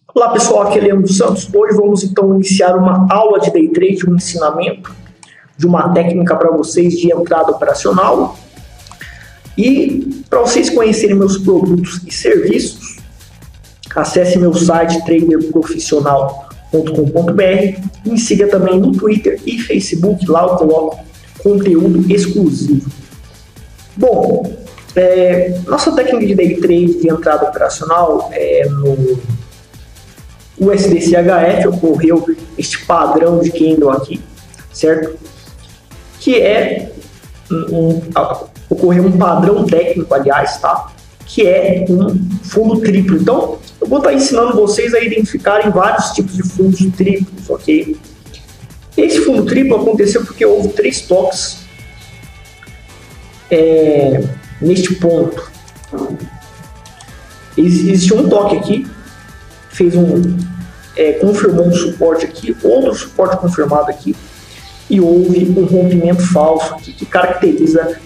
Olá pessoal, aqui é Leandro Santos. Hoje vamos então iniciar uma aula de Day Trade, um ensinamento de uma técnica para vocês de entrada operacional. E para vocês conhecerem meus produtos e serviços, acesse meu site traderprofissional.com.br e me siga também no Twitter e Facebook, lá eu coloco conteúdo exclusivo. Bom, nossa técnica de Day Trade de entrada operacional é no USDCHF, ocorreu este padrão de candle aqui, certo? Que é ocorreu um padrão técnico, aliás, tá? Que é um fundo triplo. Então, eu vou estar ensinando vocês a identificarem vários tipos de fundos triplos, ok? Esse fundo triplo aconteceu porque houve 3 toques neste ponto. Existe um toque aqui, fez confirmou um suporte aqui, outro suporte confirmado aqui, e houve um rompimento falso aqui, que caracteriza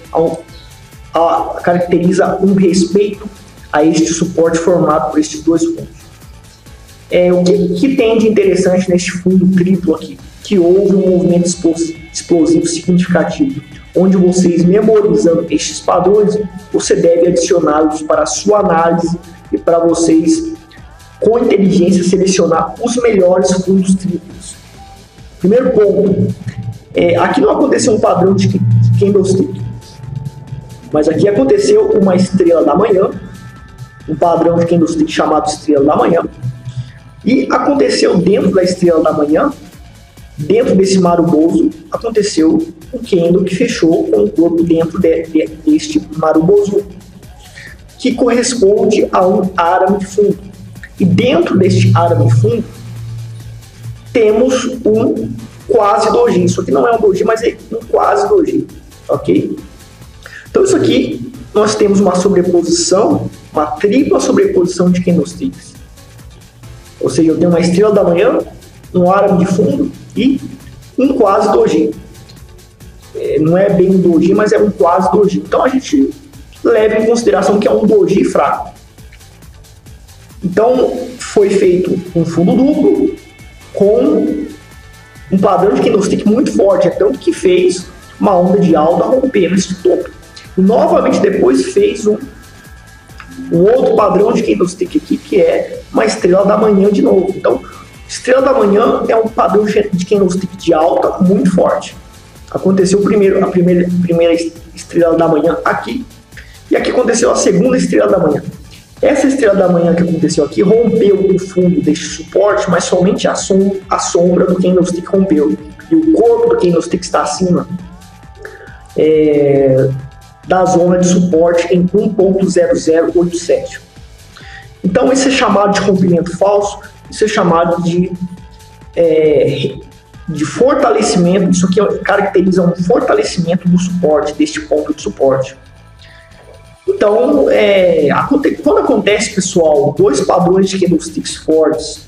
um respeito a este suporte formado por estes dois fundos. O que tem de interessante neste fundo triplo aqui? Que houve um movimento explosivo significativo, onde vocês, memorizando estes padrões, você deve adicioná-los para a sua análise e para vocês, com inteligência, selecionar os melhores fundos triplos. Primeiro ponto, aqui não aconteceu um padrão de candlestick, mas aqui aconteceu uma estrela da manhã, um padrão de candlestick chamado estrela da manhã, e aconteceu dentro da estrela da manhã, dentro desse maruboso, aconteceu um candle que fechou com o corpo dentro deste maruboso, que corresponde a um arame de fundo. E dentro deste arame fundo, temos um quase doji. Isso aqui não é um doji, mas é um quase doji, ok? Então isso aqui, nós temos uma sobreposição, uma tripla sobreposição de candlesticks. Ou seja, eu tenho uma estrela da manhã, um arame de fundo e um quase doji. Não é bem um doji, mas é um quase doji. Então a gente leva em consideração que é um doji fraco. Então, foi feito um fundo duplo com um padrão de candlestick muito forte, é tanto que fez uma onda de alta rompendo esse topo. E novamente depois fez um outro padrão de candlestick aqui, que é uma estrela da manhã de novo. Então, estrela da manhã é um padrão de candlestick de alta muito forte. Aconteceu a primeira estrela da manhã aqui, e aqui aconteceu a segunda estrela da manhã. Essa estrela da manhã que aconteceu aqui rompeu o fundo deste suporte, mas somente a sombra do candlestick rompeu. E o corpo do candlestick está acima da zona de suporte em 1.0087. Então, isso é chamado de rompimento falso, isso é chamado de fortalecimento. Isso aqui caracteriza um fortalecimento do suporte, deste ponto de suporte. Então, quando acontece, pessoal, 2 padrões de candlesticks fortes,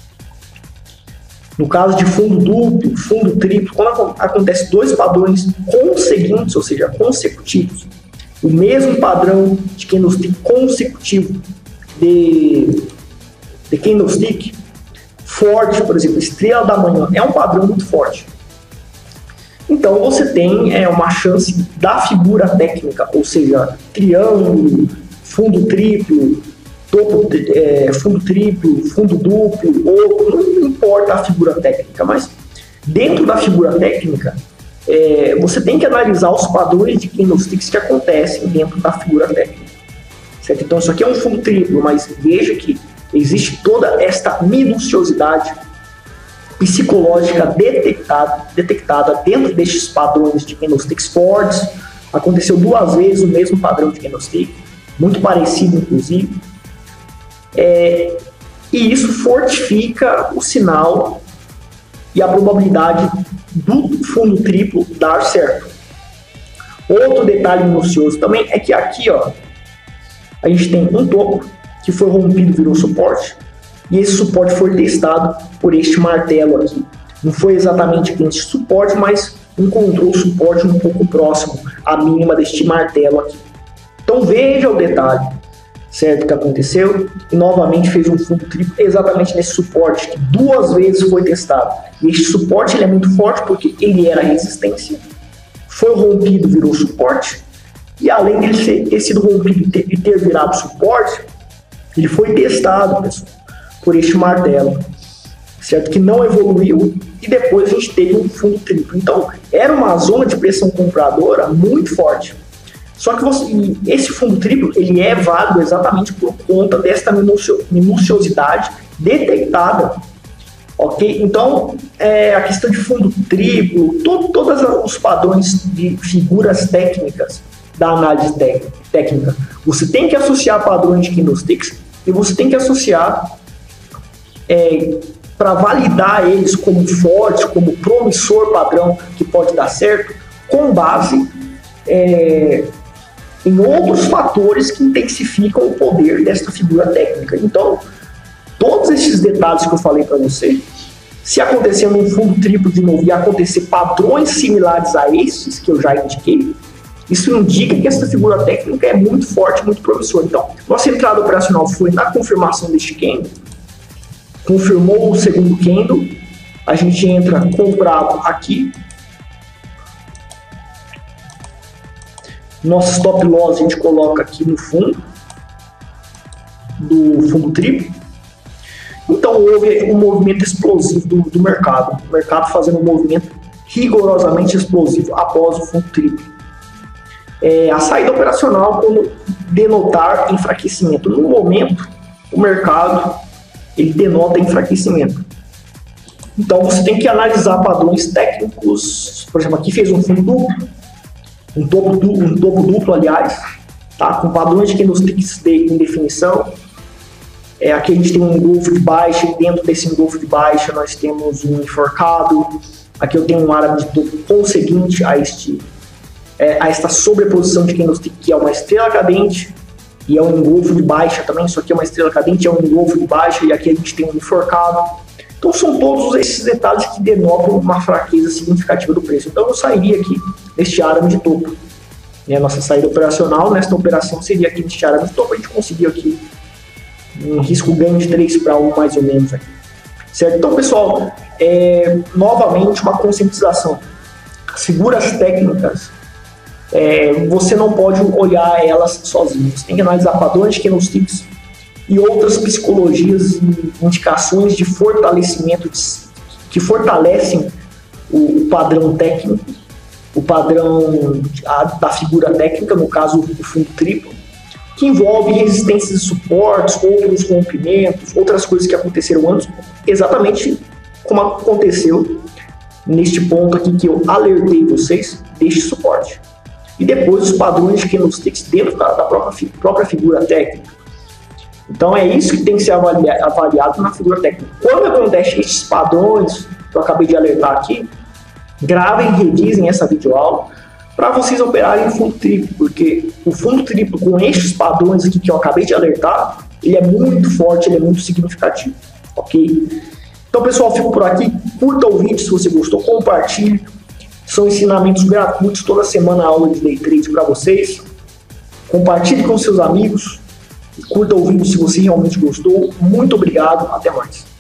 no caso de fundo duplo, fundo triplo, quando acontece 2 padrões conseguintes, ou seja, consecutivos, o mesmo padrão de candlestick consecutivo de candlestick forte, por exemplo, estrela da manhã, é um padrão muito forte. Então você tem uma chance da figura técnica, ou seja, triângulo, fundo triplo, fundo triplo, fundo duplo, ou não importa a figura técnica, mas dentro da figura técnica, você tem que analisar os padrões de candlesticks que acontecem dentro da figura técnica. Certo? Então isso aqui é um fundo triplo, mas veja que existe toda esta minuciosidade psicológica detectada dentro destes padrões de candlesticks fortes. Aconteceu 2 vezes o mesmo padrão de candlestick, muito parecido inclusive, e isso fortifica o sinal e a probabilidade do fundo triplo dar certo. Outro detalhe minucioso também é que aqui, ó, a gente tem um topo que foi rompido, virou suporte, e esse suporte foi testado por este martelo aqui. Não foi exatamente este suporte, mas encontrou o suporte um pouco próximo à mínima deste martelo aqui. Então veja o detalhe. certo? Que aconteceu, e novamente fez um fundo triplo exatamente nesse suporte, que 2 vezes foi testado. E este suporte ele é muito forte porque ele era resistência, foi rompido, virou suporte, e além dele ter sido rompido e ter virado suporte, ele foi testado, pessoal, por este martelo, certo? Que não evoluiu, e depois a gente teve um fundo triplo. Então, era uma zona de pressão compradora muito forte. Só que esse fundo triplo ele é válido exatamente por conta desta minuciosidade detectada, ok? Então, a questão de fundo triplo, todos os padrões de figuras técnicas da análise técnica, você tem que associar padrões de candlesticks e você tem que associar para validar eles como fortes, como promissor padrão que pode dar certo, com base em outros fatores que intensificam o poder desta figura técnica. Então, todos esses detalhes que eu falei para você, se acontecer num fundo triplo de novo e acontecer padrões similares a esses que eu já indiquei, isso indica que essa figura técnica é muito forte, muito promissora. Então, nossa entrada operacional foi na confirmação deste candle, confirmou o segundo candle, a gente entra comprado aqui. Nosso stop loss a gente coloca aqui no fundo do fundo triplo. Então houve um movimento explosivo do mercado. O mercado fazendo um movimento rigorosamente explosivo após o fundo triplo. A saída operacional quando denotar enfraquecimento. No momento, o mercado ele denota enfraquecimento. Então você tem que analisar padrões técnicos. Por exemplo, aqui fez um fundo duplo. Um topo duplo, aliás, tá? Com padrões de candlesticks em definição. Aqui a gente tem um engolfo de baixa, e dentro desse engolfo de baixa nós temos um enforcado. Aqui eu tenho um árabe de topo conseguinte a esta sobreposição de candlestick, que é uma estrela cadente, e é um engolfo de baixa também. Isso aqui é uma estrela cadente, é um engolfo de baixa, e aqui a gente tem um enforcado. Então são todos esses detalhes que denotam uma fraqueza significativa do preço. Então eu sairia aqui neste árabe de topo. Nossa saída operacional nesta operação seria aqui neste árabe de topo. A gente conseguiu aqui um risco ganho de 3-1 mais ou menos aqui. Certo? Então pessoal, novamente uma conscientização. As figuras técnicas, você não pode olhar elas sozinhas. Você tem que analisar padrões de candlesticks e outras psicologias e indicações de fortalecimento que fortalecem o padrão técnico, o padrão da figura técnica, no caso o fundo triplo, que envolve resistências e suportes, outros rompimentos, outras coisas que aconteceram antes, exatamente como aconteceu neste ponto aqui que eu alertei vocês deste suporte. E depois os padrões de candlesticks dentro da própria figura técnica. Então é isso que tem que ser avaliado na figura técnica. Quando acontece esses padrões que eu acabei de alertar aqui, gravem e revisem essa videoaula para vocês operarem o fundo triplo, porque o fundo triplo com estes padrões aqui que eu acabei de alertar, ele é muito forte, ele é muito significativo, ok? Então pessoal, fico por aqui, curta o vídeo se você gostou, compartilhe, são ensinamentos gratuitos, toda semana aula de day trade para vocês, compartilhe com seus amigos, curta o vídeo se você realmente gostou. Muito obrigado, até mais.